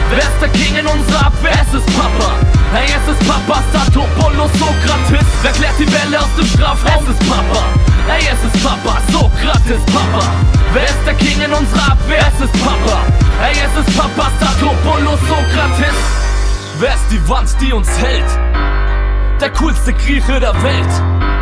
Wer ist der King in unserer Abwehr? Es ist Papa. Hey, es ist Papa, Statopoulos, Sokrates. Wer klärt die Bälle aus dem Strafraum? Es ist Papa. Hey, es ist Papa, Sokrates, Papa. Wer ist der King in unserer Abwehr? Es ist Papa. Hey, es ist Papa, Statopoulos, Sokrates. Wer ist die Wand, die uns hält? Der coolste Grieche der Welt.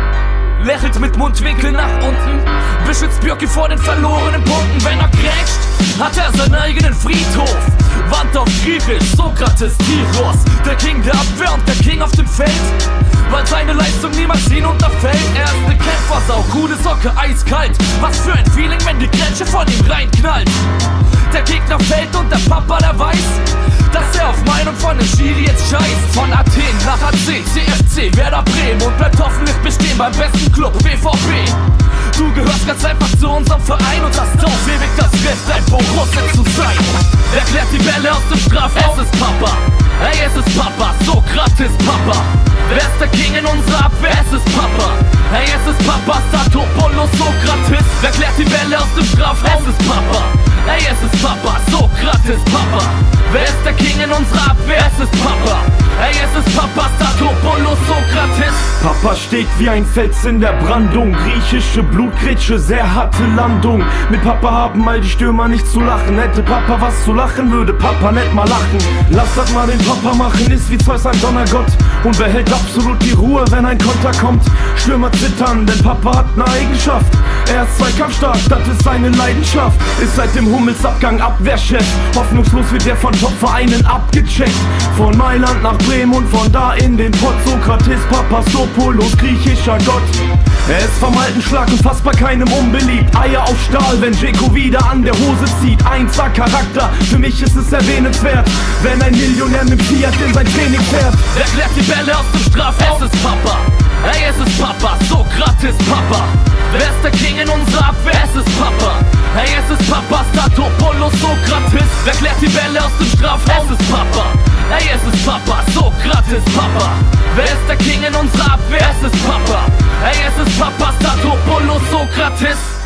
Lächelt mit Mundwinkel nach unten, beschützt Björki vor den verlorenen Punkten. Wenn er crasht, hat er seinen eigenen Friedhof. Wand auf Griechisch, Sokrates, Tyros. Der King der Abwehr und der King auf dem Feld, weil seine Leistung niemals hinunterfällt. Er ist eine Kämpfersau, coole Socke, eiskalt. Was für ein Feeling, wenn die Grätsche von ihm reinknallt. Der Gegner fällt und der Papa, der weiß, dass er auf Meinung von dem Schiri jetzt scheißt. Von Athen nach AC, CFC, Werder Bremen und bleibt hoffentlich bestehen beim besten Club, BVB. Du gehörst ganz einfach zu unserem Verein und hast auf ewig das Recht, ein Borussia zu sein. Wer klärt die Bälle aus dem Strafraum? Es ist Papa. Hey, es ist Papa, Sokrates, Papa. Wer ist der King in unserer Abwehr? Es ist Papa. Hey, es ist Papa, Statopoulos, Sokrates. Wer klärt die Bälle aus dem Strafraum? Es ist Papa. Hey, es ist Papa, Sokrates, Papa. Wer ist der King in unserer Abwehr? Es ist Papa. Hey, es ist Papa, Statopoulos, Sokrates. Papa steht wie ein Fels in der Brandung. Griechische Blutgrätsche, sehr harte Landung. Mit Papa haben all die Stürmer nicht zu lachen. Hätte Papa was zu lachen, würde Papa nicht mal lachen. Lass das mal den Papa machen, ist wie Zeus ein Donnergott und behält absolut die Ruhe, wenn ein Konter kommt. Stürmer zittern, denn Papa hat eine Eigenschaft. Er ist zweikampfstark, das ist seine Leidenschaft. Ist seit dem Hummelsabgang Abwehrchef. Hoffnungslos wird er von Top-Vereinen abgecheckt. Von Mailand nach Bremen und von da in den Pott. Sokrates, Papastopoulos, griechischer Gott. Er ist vom alten Schlag und fast bei keinem unbeliebt. Eier auf Stahl, wenn Dzeko wieder an der Hose zieht. 1A Charakter, für mich ist es erwähnenswert, wenn ein Millionär mit Fiat in sein Training fährt. Wer klärt die Bälle aus dem Strafraum? Es ist Papa. Hey, es ist Papa, Sokrates, Papa. Wer ist der King in unserer Abwehr? Es ist Papa. Hey, es ist Papa, Statopoulos, Sokrates. Wer klärt die Bälle aus dem Strafraum? Es ist Papa. Hey, es ist Papa, Sokrates, Papa. Wer ist der King in unserer Abwehr? Es ist Papa. Hey, es ist Papa, Statopoulos, Sokrates.